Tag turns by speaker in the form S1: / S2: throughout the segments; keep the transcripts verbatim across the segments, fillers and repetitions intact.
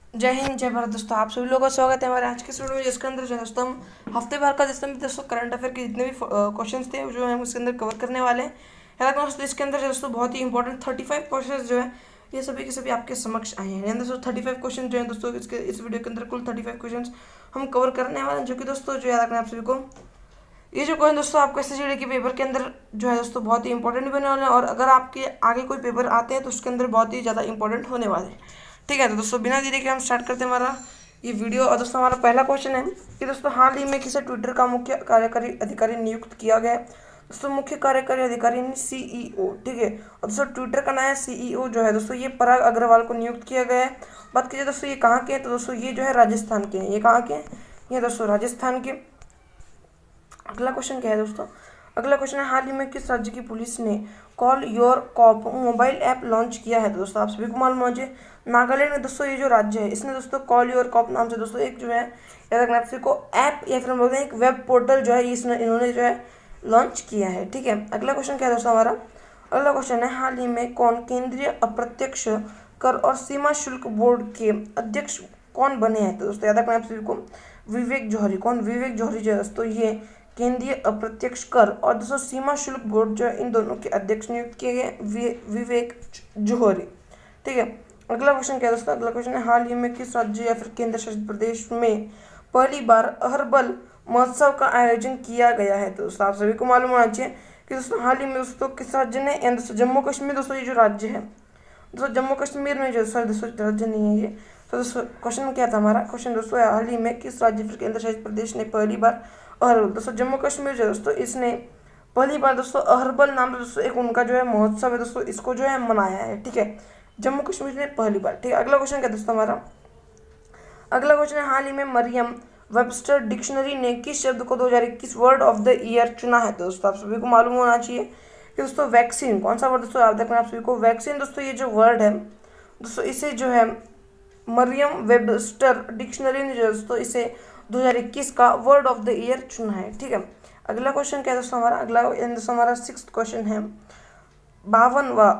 S1: जय हिंद जय भारत दोस्तों, आप सभी लोगों का स्वागत है हमारे आज के वीडियो में, जिसके अंदर जो है दोस्तों हम हफ्ते भर का जिसमें भी दोस्तों करंट अफेयर के जितने भी क्वेश्चंस थे जो हम उसके अंदर कवर करने वाले हैं। हालांकि दोस्तों इसके अंदर जो दोस्तों बहुत ही इंपॉर्टेंट थर्टी फाइव क्वेश्चन जो है ये सभी के सभी आपके समक्ष आए हैं। दोस्तों थर्टी फाइव क्वेश्चन जो है दोस्तों इसके इस वीडियो के अंदर कुल थर्टी फाइव क्वेश्चन हम कवर करने वाले हैं, जो कि दोस्तों जो याद रखना आप सभी को ये जो क्वेश्चन दोस्तों आपको एस एस सी के पेपर के अंदर जो है दोस्तों बहुत ही इंपॉर्टेंट बने वाले हैं, और अगर आपके आगे कोई पेपर आते हैं तो उसके अंदर बहुत ही ज़्यादा इंपॉर्टेंट होने वाले हैं। ठीक है, तो दोस्तों बिना देरी के हम स्टार्ट करते हैं हमारा ये वीडियो। और दोस्तों हमारा पहला क्वेश्चन है कि दोस्तों हाल ही में किसे ट्विटर का मुख्य कार्यकारी अधिकारी नियुक्त किया गया है। दोस्तों मुख्य कार्यकारी अधिकारी सीईओ, ठीक है। और दोस्तों ट्विटर का नया सीईओ जो है दोस्तों ये पराग अग्रवाल को नियुक्त किया गया है। बात कीजिए दोस्तों ये कहाँ के हैं, तो दोस्तों ये जो है राजस्थान के हैं। ये कहाँ के हैं, ये दोस्तों राजस्थान के। अगला क्वेश्चन क्या है दोस्तों, अगला क्वेश्चन है हाल ही में किस राज्य की पुलिस ने call your cop mobile app launch किया है। तो दोस्तों आप सभी को मालूम होना चाहिए नागालैंड में दोस्तों ये जो राज्य है इसने दोस्तों कॉल योर कॉप नाम से दोस्तों एक जो है याद रखना आप सभी को ऐप या फिर हम बोलते हैं एक वेब पोर्टल जो है इसने इन्होंने जो है लॉन्च किया है। ठीक है, अगला क्वेश्चन क्या है दोस्तों हमारा, अगला क्वेश्चन है हाल ही में कौन केंद्रीय अप्रत्यक्ष कर और सीमा शुल्क बोर्ड के अध्यक्ष कौन बने हैं। तो दोस्तों याद रखना आप सभी को विवेक जौहरी। कौन, विवेक जौहरी जो है दोस्तों ये केंद्रीय अप्रत्यक्ष कर और दोस्तों सीमा शुल्क बोर्ड जो है इन दोनों के अध्यक्ष नियुक्त किए गए विवेक जौहरी। ठीक है, अगला क्वेश्चन क्या है दोस्तों, अगला क्वेश्चन है हाल ही में किस राज्य या फिर केंद्र शासित प्रदेश में पहली बार अहर्बल महोत्सव का आयोजन किया गया है। तो दोस्तों आप सभी को मालूम होना चाहिए कि दोस्तों हाल ही में दोस्तों किस राज्य ने, दोस्तों जम्मू कश्मीर दोस्तों ये जो राज्य है दोस्तों जम्मू कश्मीर में जो सॉरी दोस्तों राज्य नहीं है ये। तो दोस्तों क्वेश्चन क्या था हमारा, क्वेश्चन दोस्तों हाल ही में किस राज्य फिर केंद्र शासित प्रदेश ने पहली बार, और दोस्तों जम्मू कश्मीर जो दोस्तों इसने पहली बार दोस्तों अहर्बल नाम से दोस्तों एक उनका जो है महोत्सव है दोस्तों इसको जो है मनाया है। ठीक है, जम्मू कश्मीर ने पहली बार। ठीक है, अगला क्वेश्चन क्या दोस्तों हमारा, अगला क्वेश्चन है हाल ही में मरियम वेबस्टर डिक्शनरी ने किस शब्द को दो हज़ार इक्कीस वर्ड ऑफ द ईयर चुना है। तो दोस्तों आप सभी को मालूम होना चाहिए कि दोस्तों वैक्सीन, कौन सा वर्ड दोस्तों आप देखना आप सभी को वैक्सीन दोस्तों ये जो वर्ड है दोस्तों इसे जो है मरियम वेबस्टर डिक्शनरी ने जो दोस्तों इसे दो हज़ार इक्कीस का वर्ड ऑफ द ईयर चुना है। ठीक है, अगला क्वेश्चन क्या है दोस्तों हमारा, अगला दोस्तों हमारा सिक्स क्वेश्चन है बावनवा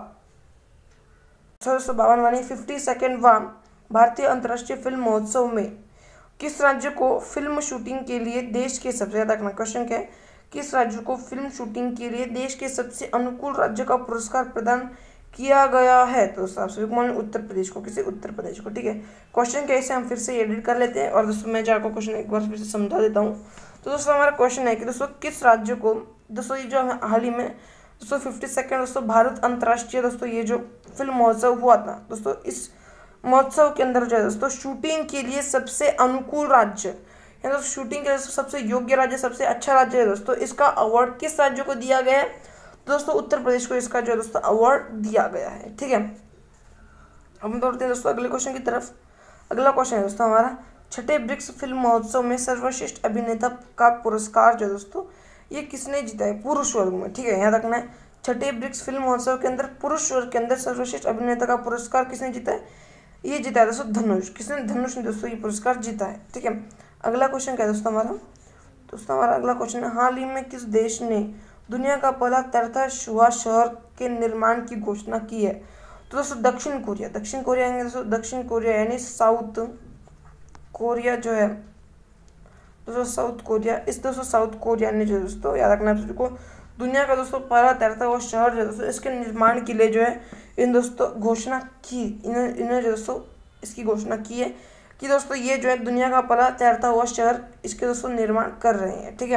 S1: दोस्तों बावनवा नहीं फिफ्टी सेकेंडवा भारतीय अंतर्राष्ट्रीय फिल्म महोत्सव में किस राज्य को फिल्म शूटिंग के लिए देश के सबसे ज्यादा, क्वेश्चन क्या है, किस राज्य को फिल्म शूटिंग के लिए देश के सबसे अनुकूल राज्य का पुरस्कार प्रदान किया गया है। तो आप सभी को मालूम उत्तर प्रदेश को, किसी उत्तर प्रदेश को। ठीक है, क्वेश्चन कैसे हम फिर से एडिट कर लेते हैं और दोस्तों मैं आपको क्वेश्चन एक बार फिर से समझा देता हूँ। तो दोस्तों हमारा क्वेश्चन है कि दोस्तों किस राज्य को दोस्तों ये जो हाल ही में दोस्तों फिफ्टी सेकेंड दोस्तों भारत अंतर्राष्ट्रीय दोस्तों ये जो फिल्म महोत्सव हुआ था दोस्तों इस महोत्सव के अंदर जो है दोस्तों शूटिंग के लिए सबसे अनुकूल राज्य या दोस्तों शूटिंग के लिए सबसे योग्य राज्य, सबसे अच्छा राज्य है दोस्तों, इसका अवार्ड किस राज्य को दिया गया है। दोस्तों उत्तर प्रदेश को इसका जो है दोस्तों अवार्ड दिया गया है। ठीक है, अब हम दौड़ते हैं दोस्तों अगले क्वेश्चन की तरफ। अगला क्वेश्चन है दोस्तों हमारा छठे ब्रिक्स फिल्म महोत्सव में सर्वश्रेष्ठ अभिनेता का पुरस्कार जो दोस्तों ये किसने जीता है, पुरुष वर्ग में। ठीक है, याद रखना है छठे ब्रिक्स फिल्म महोत्सव के अंदर पुरुष वर्ग के अंदर सर्वश्रेष्ठ अभिनेता का पुरस्कार किसने जीता है, ये जीता है दोस्तों धनुष। किसने, धनुष ने दोस्तों ये पुरस्कार जीता है। ठीक है, अगला क्वेश्चन क्या है दोस्तों हमारा, दोस्तों हमारा अगला क्वेश्चन है हाल ही में किस देश ने दुनिया का पहला तैरता हुआ शहर के निर्माण की घोषणा की है। तो दोस्तों दक्षिण कोरिया, दक्षिण कोरिया यानी दोस्तों दक्षिण कोरिया यानी साउथ कोरिया जो है दोस्तों साउथ कोरिया, इस दोस्तों साउथ कोरिया ने जो दोस्तों याद रखना है को दुनिया का दोस्तों पहला तैरता हुआ शहर जो दोस्तों इसके निर्माण के लिए जो है इन दोस्तों घोषणा की, इन्हें इन्हें जो दोस्तों इसकी घोषणा की है कि दोस्तों ये जो है दुनिया का पहला तैरता हुआ शहर इसके दोस्तों निर्माण कर रहे हैं। ठीक है,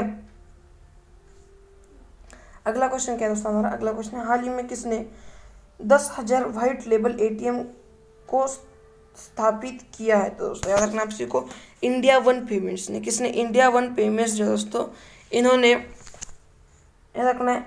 S1: अगला क्वेश्चन क्या है दोस्तों हमारा, अगला क्वेश्चन है हाल ही में किसने दस हजार व्हाइट लेबल एटीएम को स्थापित किया है। तो दोस्तों याद रखना आप सभी को इंडिया वन पेमेंट्स ने, किसने, इंडिया वन पेमेंट्स जो दोस्तों इन्होंने याद रखना है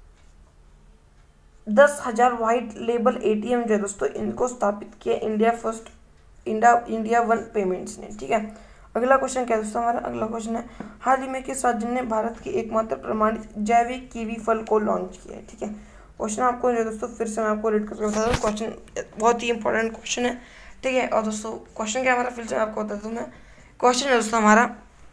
S1: दस हजार व्हाइट लेबल एटीएम जो है दोस्तों इनको स्थापित किया India first India India one payments ने। ठीक है, अगला क्वेश्चन क्या है दोस्तों हमारा, अगला क्वेश्चन है हाल ही में किस राज्य ने भारत के एकमात्र प्रमाणित जैविक कीवी फल को लॉन्च किया है। ठीक है, क्वेश्चन आपको जो दोस्तों फिर से मैं आपको रीड करके बता दूँ, क्वेश्चन बहुत ही इंपॉर्टेंट क्वेश्चन है। ठीक है, और दोस्तों क्वेश्चन क्या हमारा फिर से आपको बता दूँ मैं, क्वेश्चन है दोस्तों हमारा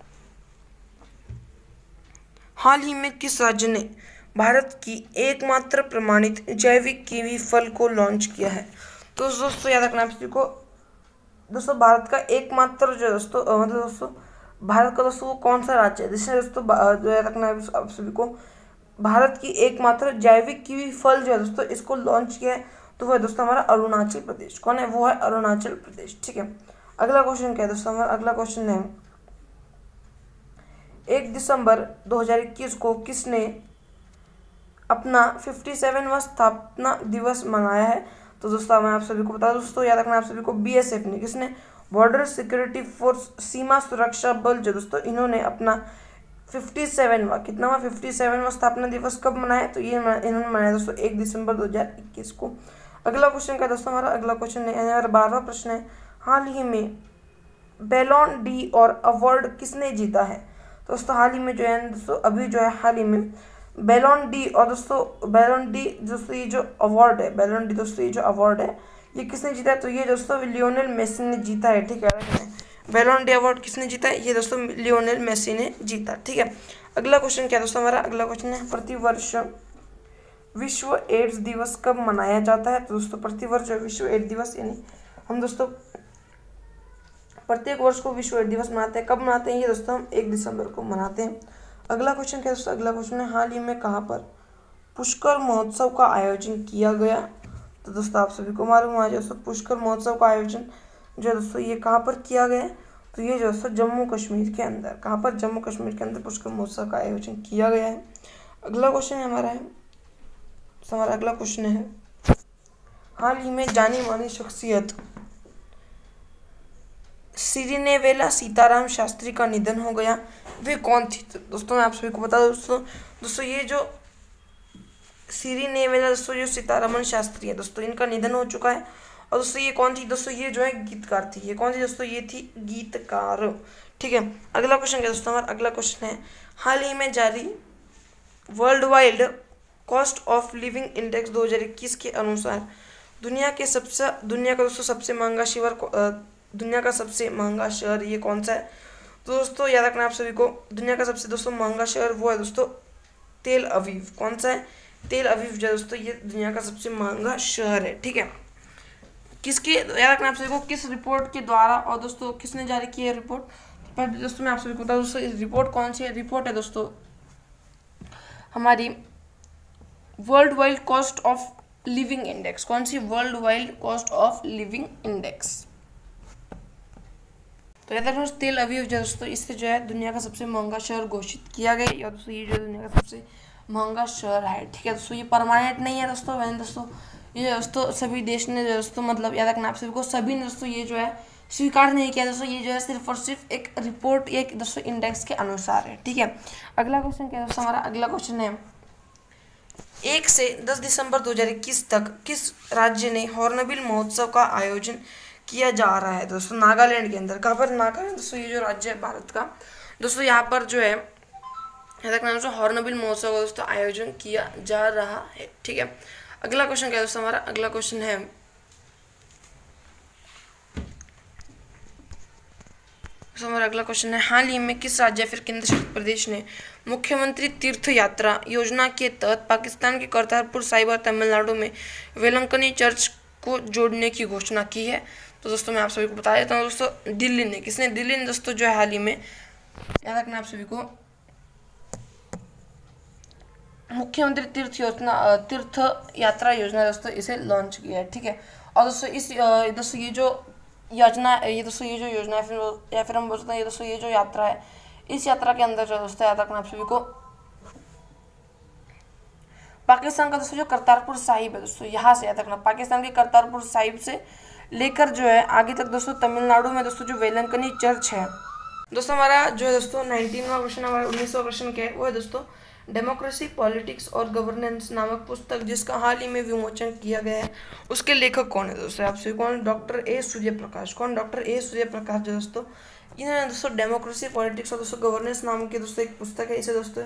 S1: हाल ही में किस राज्य ने भारत की एकमात्र प्रमाणित जैविक कीवी फल को लॉन्च किया है। तो दोस्तों याद रखना आप सभी को दोस्तों भारत का एकमात्र जो है दोस्तों अ, मतलब दोस्तों भारत का दोस्तों वो कौन सा राज्य है जिसने दोस्तों बा- जो है रखना है आप सभी को, भारत की एकमात्र जैविक कीवी फल जो है दोस्तों इसको लॉन्च किया है, तो वो है दोस्तों हमारा अरुणाचल प्रदेश। कौन है? वो है अरुणाचल प्रदेश। ठीक है, अगला क्वेश्चन क्या है दोस्तों हमारा? अगला क्वेश्चन है एक दिसंबर दो हज़ार इक्कीस को किसने अपना सत्तावनवां स्थापना दिवस मनाया है? तो दोस्तों मैं आप सभी को बता दूं दोस्तों, याद रखना आप सभी को, बीएसएफ ने, किसने? बॉर्डर सिक्योरिटी फोर्स, सीमा सुरक्षा बल जो दोस्तों इन्होंने अपना सत्तावनवां कितनावा सत्तावनवां स्थापना दिवस कब मनाया? तो ये इन्होंने मनाया दोस्तों एक दिसंबर दो हज़ार इक्कीस को। अगला क्वेश्चन क्या दोस्तों हमारा? अगला क्वेश्चन है हमारा बारहवां प्रश्न है, हाल ही में बैलोन डी और अवार्ड किसने जीता है? दोस्तों हाल ही में जो है दोस्तों अभी जो है हाल ही में बैलोन डी और दोस्तों बैलोन डी दोस्तों ये जो अवार्ड है, बैलोन डी दोस्तों ये जो अवार्ड है ये किसने जीता है? तो ये दोस्तों लियोनेल मेसी ने जीता है। ठीक है, बैलोन डी अवार्ड किसने जीता है? ये दोस्तों लियोनेल मेसी ने जीता। ठीक है, अगला क्वेश्चन क्या दोस्तों हमारा? अगला क्वेश्चन है प्रतिवर्ष विश्व एड्स दिवस कब मनाया जाता है? तो दोस्तों प्रतिवर्ष विश्व एड्स दिवस यानी हम दोस्तों प्रत्येक वर्ष को विश्व एड्स दिवस मनाते हैं। कब मनाते हैं? ये दोस्तों हम एक दिसंबर को मनाते हैं। अगला क्वेश्चन क्या दोस्तों? अगला क्वेश्चन है हाल ही में कहाँ पर पुष्कर महोत्सव का आयोजन किया गया? तो दोस्तों आप सभी को मालूम है दोस्तों पुष्कर महोत्सव का आयोजन जो है दोस्तों ये कहाँ पर किया गया है? तो ये जो दोस्तों जम्मू कश्मीर के अंदर, कहाँ पर? जम्मू कश्मीर के अंदर पुष्कर महोत्सव का आयोजन किया गया है। अगला क्वेश्चन है हमारा है तो हमारा अगला क्वेश्चन है हाल ही में जानी मानी शख्सियत सिरिनेवेला सीताराम शास्त्री का निधन हो गया, वे कौन थी? तो दोस्तों मैं आप सभी को बता दूं दोस्तों दोस्तों ये जो सिरिनेवेला दोस्तों जो सीतारामन शास्त्री है दोस्तों इनका निधन हो चुका है। और दोस्तों ये कौन थी? दोस्तों ये जो है गीतकार थी। ये कौन थी दोस्तों? ये थी गीतकार। ठीक है, अगला क्वेश्चन क्या दोस्तों हमारा? अगला क्वेश्चन है हाल ही में जारी world wide cost of living index दो हज़ार इक्कीस के अनुसार दुनिया के सबसे दुनिया का दोस्तों सबसे महंगा शहर दुनिया का सबसे महंगा शहर ये कौन सा है? तो दोस्तों याद रखना आप सभी को, दुनिया का सबसे दोस्तों महंगा शहर वो है दोस्तों तेल अवीव। कौन सा है? तेल अवीव जो है दोस्तों ये दुनिया का सबसे महंगा शहर है। ठीक है, किसके याद रखना आप सभी को, किस रिपोर्ट के द्वारा और दोस्तों किसने जारी की है रिपोर्ट? पर दोस्तों मैं आप सभी को बता दोस्तों इस रिपोर्ट कौन सी है? रिपोर्ट है दोस्तों हमारी world wide cost of living index. कौन सी? World wide cost of living index. तो याद रखना तेल अवीव जो दोस्तों इससे जो है दुनिया का सबसे महंगा शहर घोषित किया गया या दोस्तों ये जो दुनिया का सबसे महंगा शहर है। ठीक है दोस्तों, ये परमानेंट नहीं है दोस्तों, वैसे दोस्तों ये दोस्तों सभी देश ने दोस्तों मतलब याद रखना आप सभी को, सभी ने दोस्तों ये जो है स्वीकार नहीं किया दोस्तों, ये जो है सिर्फ और सिर्फ एक रिपोर्ट एक दोस्तों इंडेक्स के अनुसार है। ठीक है, अगला क्वेश्चन क्या है दोस्तों हमारा? अगला क्वेश्चन है एक से दस दिसंबर दो हज़ार इक्कीस तक किस राज्य ने हॉर्नबिल महोत्सव का आयोजन किया जा रहा है? दोस्तों नागालैंड के अंदर। कहाँ पर? नागालैंड दोस्तों ये जो राज्य है भारत का दोस्तों यहाँ पर जो है दोस्तों हॉर्नबिल महोत्सव का दोस्तों आयोजन किया जा रहा है। ठीक है, अगला क्वेश्चन क्या है दोस्तों हमारा? अगला क्वेश्चन है हमारा अगला क्वेश्चन है हाल ही में किस राज्य फिर केंद्र शासित प्रदेश ने मुख्यमंत्री तीर्थ यात्रा योजना के तहत पाकिस्तान के करतारपुर साहिब और तमिलनाडु में वेलंकनी चर्च को जोड़ने की घोषणा की है? तो दोस्तों मैं आप सभी को बता देता हूँ दोस्तों दिल्ली ने। किसने? दिल्ली ने दोस्तों जो है हाल ही में याद रखना आप सभी को मुख्यमंत्री तीर्थ योजना तीर्थ यात्रा योजना दोस्तों इसे लॉन्च किया है। ठीक है, और दोस्तों इस दोस्तों ये जो योजना ये दोस्तों ये जो योजना है फिर या फिर हम बोल सकते हैं ये दोस्तों ये जो यात्रा है इस यात्रा के अंदर जो दोस्तों याद रखना आप सभी को पाकिस्तान का दोस्तों जो करतारपुर साहिब है दोस्तों यहाँ से याद रखना, पाकिस्तान के करतारपुर साहिब से लेकर जो है आगे तक दोस्तों तमिलनाडु में दोस्तों जो वेलंकनी चर्च है दोस्तों हमारा जो है दोस्तों नाइनटीनवा क्वेश्चन हमारा उन्नीसवां क्वेश्चन क्या है वो है दोस्तों डेमोक्रेसी पॉलिटिक्स और गवर्नेंस नामक पुस्तक जिसका हाल ही में विमोचन किया गया है उसके लेखक कौन है दोस्तों? आपसे कौन? Doctor A Surya Prakash. कौन? डॉक्टर ए सूर्य प्रकाश जो दोस्तों इन्होंने दोस्तों डेमोक्रेसी पॉलिटिक्स और दोस्तों गवर्नेंस नाम की दोस्तों एक पुस्तक है, इसे दोस्तों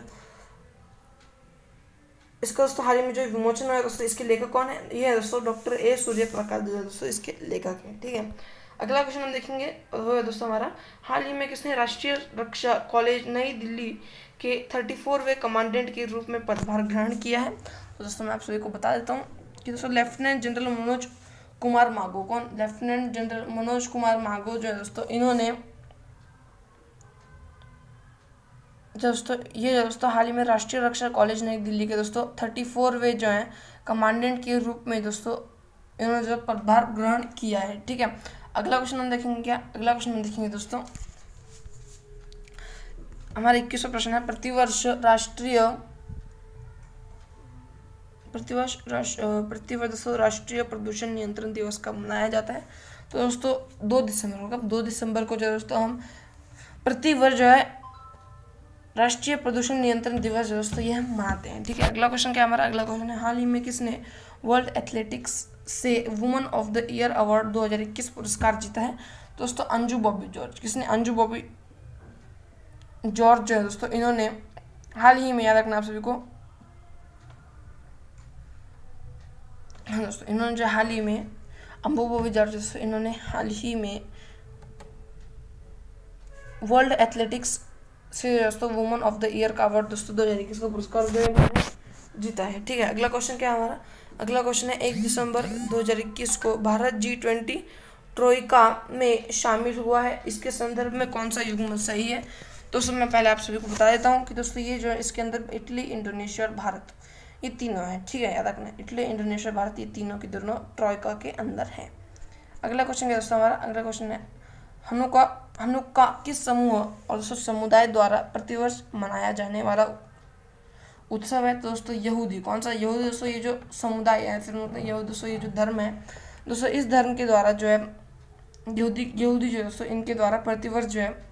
S1: इसका दोस्तों हाल ही में जो विमोचन हुआ है दोस्तों इसके लेखक कौन है? ये है दोस्तों डॉक्टर ए सूर्य प्रकाश जो दोस्तों इसके लेखक हैं। ठीक है, अगला क्वेश्चन हम देखेंगे वो है दोस्तों हमारा हाल ही में किसने राष्ट्रीय रक्षा कॉलेज नई दिल्ली के थर्टी फोरवें कमांडेंट के रूप में पदभार ग्रहण किया है? तो दोस्तों मैं आप सभी को बता देता हूँ कि दोस्तों लेफ्टिनेंट जनरल मनोज कुमार मागो, कौन, लेफ्टिनेंट जनरल मनोज कुमार मागो जो है दोस्तों, इन्होंने दोस्तों ये दोस्तों हाल ही में राष्ट्रीय रक्षा कॉलेज नई दिल्ली के दोस्तों थर्टी फोरवे जो है कमांडेंट के रूप में दोस्तों इन्होंने जो पदभार ग्रहण किया है। ठीक है, अगला क्वेश्चन हम देखेंगे क्या, अगला क्वेश्चन हम देखेंगे दोस्तों हमारा इक्कीसवां प्रश्न है, प्रतिवर्ष राष्ट्रीय प्रतिवर्ष प्रतिवर्ष दोस्तों राष्ट्रीय प्रदूषण नियंत्रण दिवस कब मनाया जाता है? तो दोस्तों दो दिसंबर को, कब, दो दिसंबर को जो दोस्तों हम प्रतिवर्ष जो है राष्ट्रीय प्रदूषण नियंत्रण दिवस जो दोस्तों ये हम मनाते हैं। ठीक है, अगला क्वेश्चन क्या हमारा, अगला क्वेश्चन है, हाल ही में किसने वर्ल्ड एथलेटिक्स से woman of the year award दो हज़ार इक्कीस पुरस्कार जीता है? दोस्तों अंजू बॉबी जॉर्ज, किसने, अंजू बॉबी जॉर्ज जो है दोस्तों इन्होंने हाल ही में, याद रखना आप सभी को, हाँ दोस्तों इन्होंने जो हाल ही में अंबू बॉबी जॉर्ज दोस्तों इन्होंने हाल ही में वर्ल्ड एथलेटिक्स से दोस्तों वुमन ऑफ द ईयर का अवार्ड दोस्तों दो हज़ार इक्कीस का पुरस्कार जो है जीता है। ठीक है, अगला क्वेश्चन क्या है हमारा, अगला क्वेश्चन है, एक दिसंबर दो हज़ार इक्कीस को भारत जी ट्वेंटी ट्रोइका में शामिल हुआ है, इसके संदर्भ में कौन सा युग्म सही है? दोस्तों मैं पहले आप सभी को बता देता हूँ कि दोस्तों ये जो है इसके अंदर इटली, इंडोनेशिया और भारत ये तीनों हैं। ठीक है, याद रखना, इटली, इंडोनेशिया, भारत ये तीनों की दोनों ट्रोइका के अंदर है। अगला क्वेश्चन क्या दोस्तों हमारा, अगला क्वेश्चन है, हनुका हनुक्का किस समूह और दोस्तों समुदाय द्वारा प्रतिवर्ष मनाया जाने वाला उत्सव है? तो दोस्तों यहूदी, कौन सा, यहूदी दोस्तों ये जो समुदाय है, फिर मतलब यहूदी दोस्तों ये जो धर्म है दोस्तों, इस धर्म के द्वारा जो है यहूदी यहूदी जो है दोस्तों इनके द्वारा प्रतिवर्ष जो है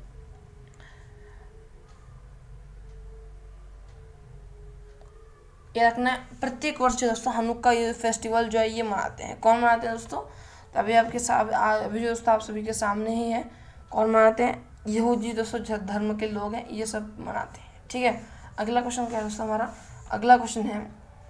S1: ये रखना, प्रत्येक वर्ष दोस्तों हनुक्का ये फेस्टिवल जो है ये मनाते हैं। कौन मनाते हैं दोस्तों? तो अभी आपके साथ अभी जो दोस्तों आप सभी के सामने ही है, कौन मनाते हैं? यहूदी दोस्तों धर्म के लोग हैं, ये सब मनाते हैं। ठीक है, अगला क्वेश्चन क्या है दोस्तों हमारा, अगला क्वेश्चन है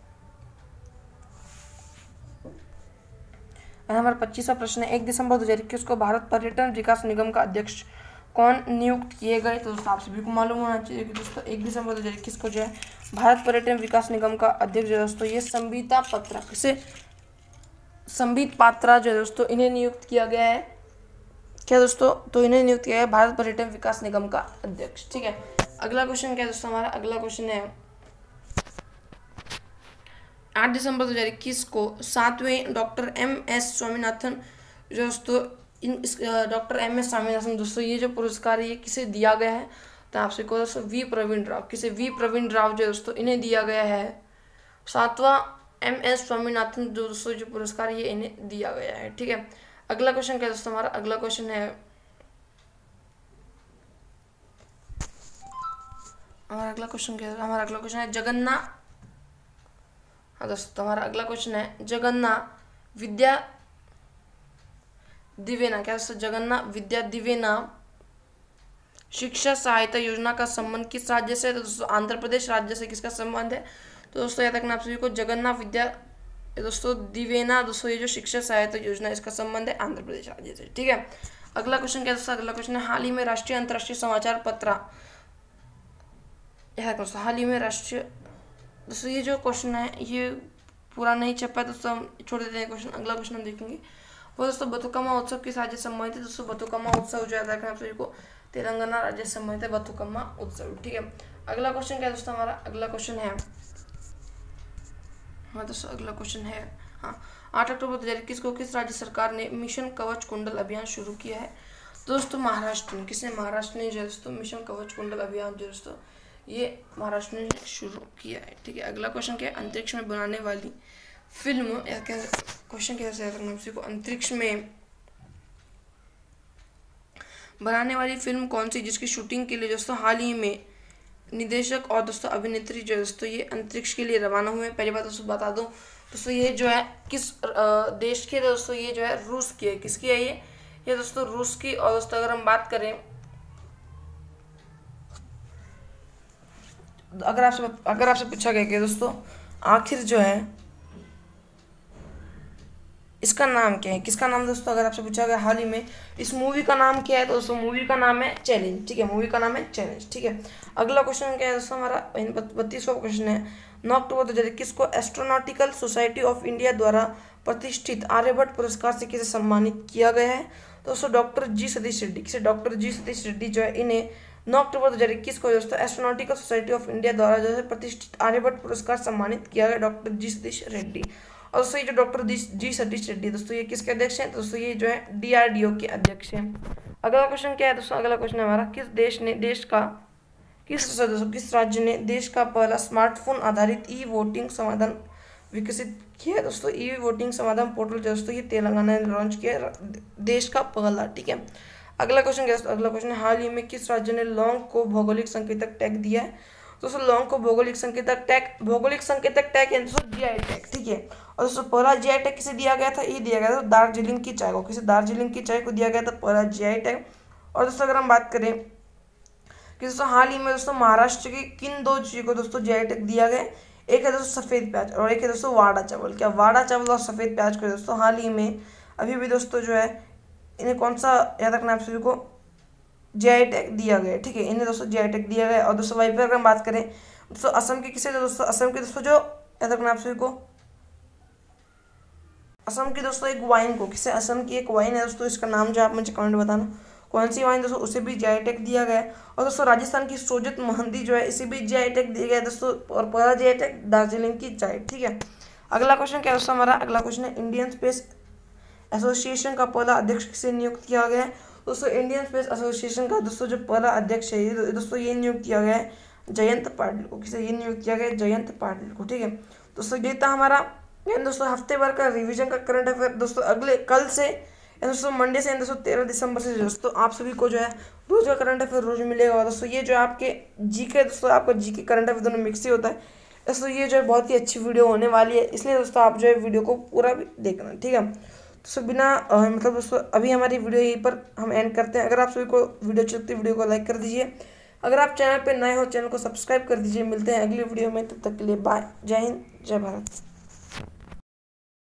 S1: हमारा पच्चीसवां प्रश्न है, एक दिसंबर दो हजार इक्कीस को भारत पर्यटन विकास निगम का अध्यक्ष कौन नियुक्त किए गए? तो दोस्तों आप सभी को मालूम होना चाहिए कि दोस्तों एक दिसंबर दो हजार इक्कीस को जो है भारत पर्यटन विकास निगम का अध्यक्ष जो दोस्तों ये संबिता पत्रा, किसे, संबित पात्रा जो है दोस्तों इन्हें नियुक्त किया गया है। क्या दोस्तों? तो इन्हें नियुक्त किया गया भारत पर्यटन विकास निगम का अध्यक्ष। ठीक है, अगला क्वेश्चन क्या है दोस्तों हमारा, अगला क्वेश्चन है, आठ दिसंबर दो हजार इक्कीस को सातवें डॉक्टर एम एस स्वामीनाथन जो दोस्तों इन डॉक्टर एम एस स्वामीनाथन दोस्तों ये जो पुरस्कार है ये किसे दिया गया है? तो आपसे को दोस्तों वी प्रवीण राव, किसे, वी प्रवीण राव जो दोस्तों इन्हें दिया गया है। सातवां एम एस स्वामीनाथन जो दोस्तों जो पुरस्कार ये इन्हें दिया गया है। ठीक है, अगला क्वेश्चन क्या है दोस्तों हमारा, अगला क्वेश्चन है हमारा अगला क्वेश्चन क्या है हमारा अगला क्वेश्चन है जगन्नाथ, हाँ दोस्तों हमारा अगला क्वेश्चन है जगन्नाथ विद्या दिवेना, क्या दोस्तों, जगन्नाथ विद्या दिवेना शिक्षा सहायता योजना का संबंध किस राज्य से? तो दोस्तों आंध्र प्रदेश राज्य से किसका संबंध है? तो दोस्तों याद रखना आप सभी को, जगन्नाथ विद्या दोस्तों दिवेना दोस्तों ये जो शिक्षा सहायता योजना इसका संबंध है आंध्र प्रदेश राज्य से। ठीक है, अगला क्वेश्चन क्या दोस्तों, अगला क्वेश्चन है, हाल ही में राष्ट्रीय अंतर्राष्ट्रीय समाचार पत्र, दोस्तों हाल ही में राष्ट्रीय दोस्तों ये जो क्वेश्चन है ये पूरा नहीं छपा है दोस्तों, हम छोड़ देते हैं क्वेश्चन। अगला क्वेश्चन हम देखेंगे वो दोस्तों बथुकम्मा उत्सव किस राज्य से संबंधित है? दोस्तों बथुकम्मा उत्सव जो याद रखना आप सभी को तेलंगाना राज्य से संबंधित है बथुकम्मा उत्सव। ठीक है, अगला क्वेश्चन क्या है दोस्तों हमारा, अगला क्वेश्चन है, हाँ दोस्तों अगला क्वेश्चन है, हाँ आठ अक्टूबर दो हजार इक्कीस को किस राज्य सरकार ने मिशन कवच कुंडल अभियान शुरू किया है? दोस्तों महाराष्ट्र ने, किसने, महाराष्ट्र ने जो है दोस्तों मिशन कवच कुंडल अभियान जो दोस्तों ये महाराष्ट्र ने शुरू किया है। ठीक है, अगला क्वेश्चन क्या है, अंतरिक्ष में बनाने वाली फिल्म, या क्या क्वेश्चन कैसे रखना उसी को, अंतरिक्ष में बनाने वाली फिल्म कौन सी जिसकी शूटिंग के लिए दोस्तों हाल ही में निदेशक और दोस्तों अभिनेत्री जो दोस्तों ये अंतरिक्ष के लिए रवाना हुए? पहली बात दोस्तों बता दूं दोस्तों ये जो है किस देश के दोस्तों, ये जो है रूस की है। किसकी है ये? ये दोस्तों रूस की। और दोस्तों अगर हम बात करें, अगर आपसे अगर आपसे पूछा गया कि दोस्तों आखिर जो है इसका नाम क्या है, किसका नाम दोस्तों अगर आपसे पूछा गया हाल ही में इस मूवी का नाम क्या है, तो दोस्तों मूवी का नाम है चैलेंज। ठीक है, मूवी का नाम है चैलेंज। ठीक है, अगला क्वेश्चन क्या है दोस्तों हमारा, बत्तीसवां क्वेश्चन है, नौ अक्टूबर दो हजार इक्कीस को एस्ट्रोनॉटिकल सोसाइटी ऑफ इंडिया द्वारा प्रतिष्ठित आर्यभट्ट पुरस्कार से किसे सम्मानित किया गया है? दोस्तों डॉक्टर जी सतीश रेड्डी। किसे? डॉक्टर जी सतीश रेड्डी जो है इन्हें नौ अक्टूबर दो हजार इक्कीस को दोस्तों एस्ट्रोनॉटिकल सोसाइटी ऑफ इंडिया द्वारा जो है प्रतिष्ठित आर्यभट्ट पुरस्कार सम्मानित किया गया डॉक्टर जी सतीश रेड्डी। और दोस्तों ये जो डॉक्टर जी सतीश रेड्डी दोस्तों ये किसके अध्यक्ष हैं? दोस्तों ये जो है डीआरडीओ के अध्यक्ष हैं। अगला क्वेश्चन क्या है दोस्तों? अगला क्वेश्चन है हमारा, किस देश ने देश का किस दोस्तों किस राज्य ने देश का पहला स्मार्टफोन आधारित ई वोटिंग समाधान विकसित किया है? दोस्तों ई वोटिंग समाधान पोर्टल दोस्तों ये तेलंगाना ने लॉन्च किया, देश का पहला। ठीक है, अगला क्वेश्चन क्या है? अगला क्वेश्चन है, हाल ही में किस राज्य ने लौंग को भौगोलिक संकेतक टैग दिया है? दोस्तों लौंग को भौगोलिक संकेतक टैग भौगोलिक संकेतक टैग यानी दोस्तों जीआई टैग। ठीक है, और दोस्तों पहला जीआई टैग किसे दिया गया था? ये दिया गया था दार्जिलिंग की चाय को। किसे? दार्जिलिंग की चाय को दिया गया था पहला जीआई टैग। और दोस्तों अगर हम बात करें कि दोस्तों हाल ही में दोस्तों महाराष्ट्र की किन दो चीज़ों को दोस्तों जीआई टैग दिया गया? एक है दोस्तों सफ़ेद प्याज और एक है दोस्तों वाड़ा चावल। क्या वाड़ा चावल और सफ़ेद प्याज को दोस्तों हाल ही में अभी भी दोस्तों जो है इन्हें कौन सा याद रखना आप सभी को जीआई टैग दिया गया है? ठीक है, इन्हें दोस्तों जीआई टैग दिया गया। और दोस्तों वहीं पर अगर हम बात करें दोस्तों असम के किसे दोस्तों असम के दोस्तों जो याद रखना आप सभी को असम की दोस्तों एक वाइन को। किसे? असम की एक वाइन है दोस्तों, इसका नाम जो आप मुझे कमेंट बताना कौन सी वाइन दोस्तों, उसे भी जीआई टैग दिया गया है। और दोस्तों राजस्थान की सोजत महंदी जो है इसे भी जीआई टैग दिया गया है दोस्तों, और पहला जीआई टैग दार्जिलिंग की चाय। ठीक है, अगला क्वेश्चन क्या है दोस्तों हमारा? अगला क्वेश्चन है, इंडियन स्पेस एसोसिएशन का पहला अध्यक्ष किसे नियुक्त किया गया है? दोस्तों इंडियन स्पेस एसोसिएशन का दोस्तों जो पहला अध्यक्ष है ये दोस्तों ये नियुक्त किया गया है जयंत पाटिल को। किसे? ये नियुक्त किया गया है जयंत पाटिल को। ठीक है दोस्तों, ये था हमारा दोस्तों हफ्ते भर का रिवीजन का करंट अफेयर। दोस्तों अगले कल से दोस्तों मंडे से दोस्तों तेरह दिसंबर से दोस्तों आप सभी को जो है रोज का करंट अफेयर रोज मिलेगा। दोस्तों ये जो आपके जीके दोस्तों आपका जीके करंट अफेयर दोनों मिक्स ही होता है दोस्तों। ये जो है बहुत ही अच्छी वीडियो होने वाली है, इसलिए दोस्तों आप जो है वीडियो को पूरा भी देखना। ठीक है दोस्तों, बिना आ, मतलब दोस्तों अभी हमारी वीडियो यहीं पर हम एंड करते हैं। अगर आप सभी को वीडियो अच्छी लगती है वीडियो को लाइक कर दीजिए। अगर आप चैनल पर नए हो चैनल को सब्सक्राइब कर दीजिए। मिलते हैं अगली वीडियो में, तब तक के लिए बाय। जय हिंद, जय भारत।